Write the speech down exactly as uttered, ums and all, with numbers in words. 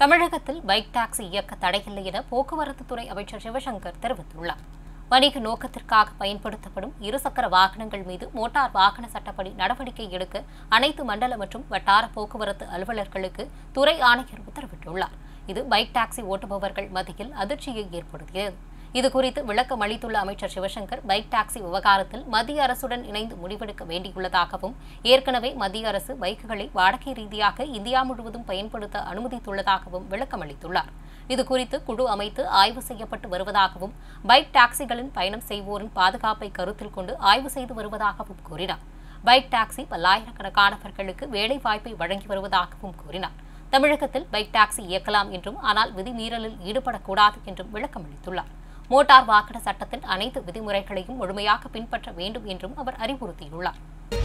தமிழகத்தில் bike taxi இயக்க தடையில்லை என போக்குவரத்து துறை அமைச்சர் சிவசங்கர் தெரிவித்துள்ளார். வணிக நோக்கத்திற்காக பயன்படுத்தப்படும் இருசக்கர வாகனங்கள் மீது மோட்டார் வாகன சட்டப்படி நடவடிக்கை எடுக்க அனைத்து மண்டல மற்றும் வட்டார போக்குவரத்து அலுவலர்களுக்கு துறை ஆணையர் உத்தரவிட்டுள்ளார். இது பைக் டாக்ஸி ஓட்டுபவர்கள் மத்தியில் அதிர்ச்சியை ஏற்படுத்தியது. இதுகுறித்து விளக்கம் அளித்துள்ள அமைச்சர் சிவசங்கர், பைக் டாக்ஸி விவகாரத்தில் மத்திய அரசுடன் இணைந்து முடிவெடுக்க வேண்டியுள்ளதாகவும், ஏற்கனவே மத்திய அரசு பைக்குகளை வாடகை ரீதியாக இந்தியா முழுவதும் பயன்படுத்த அனுமதித்துள்ளதாகவும் விளக்கம் அளித்துள்ளார். இதுகுறித்து குழு அமைத்து ஆய்வு செய்யப்பட்டு வருவதாகவும், பைக் டாக்ஸிகளின் பயணம் செய்வோரின் பாதுகாப்பை கருத்தில் கொண்டு ஆய்வு செய்து வருவதாகவும் கூறினார். பைக் டாக்ஸி பல்லாயிரக்கணக்கானவர்களுக்கு வேலை வாய்ப்பை வழங்கி வருவதாகவும் கூறினார். தமிழகத்தில் பைக் டாக்ஸி இயக்கலாம் என்றும், ஆனால் விதிமீறலில் ஈடுபடக்கூடாது என்றும் விளக்கம் அளித்துள்ளார். மோட்டார் வாகன சட்டத்தின் அனைத்து விதிமுறைகளையும் முழுமையாக பின்பற்ற வேண்டும் என்றும் அவர் அறிவுறுத்தியுள்ளார்.